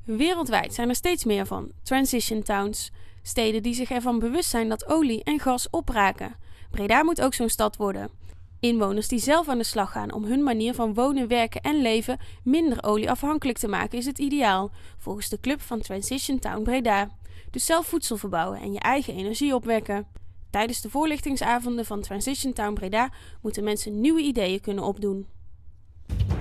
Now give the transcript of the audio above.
Wereldwijd zijn er steeds meer van transition towns, steden die zich ervan bewust zijn dat olie en gas opraken. Breda moet ook zo'n stad worden. Inwoners die zelf aan de slag gaan om hun manier van wonen, werken en leven minder olieafhankelijk te maken is het ideaal, volgens de club van Transition Town Breda. Dus zelf voedsel verbouwen en je eigen energie opwekken. Tijdens de voorlichtingsavonden van Transition Town Breda moeten mensen nieuwe ideeën kunnen opdoen.